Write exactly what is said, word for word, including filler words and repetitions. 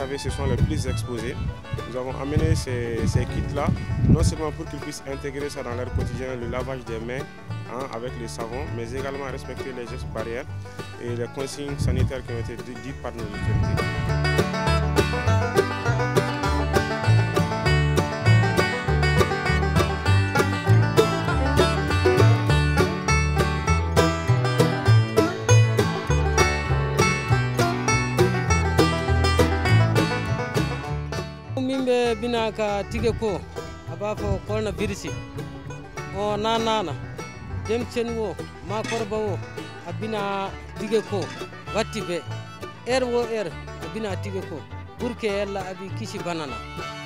savez, ce sont les plus exposés. Nous avons amené ces, ces kits-là, non seulement pour qu'ils puissent intégrer ça dans leur quotidien, le lavage des mains hein, avec le savon, mais également respecter les gestes barrières et les consignes sanitaires qui ont été dites par nos autorités. Mimbe bina ka tige ko abafo coronavirus o nanana dem chenwo ma korba wo abina tige ko watti be er wo er abina tige ko pour que yalla abi kishi banana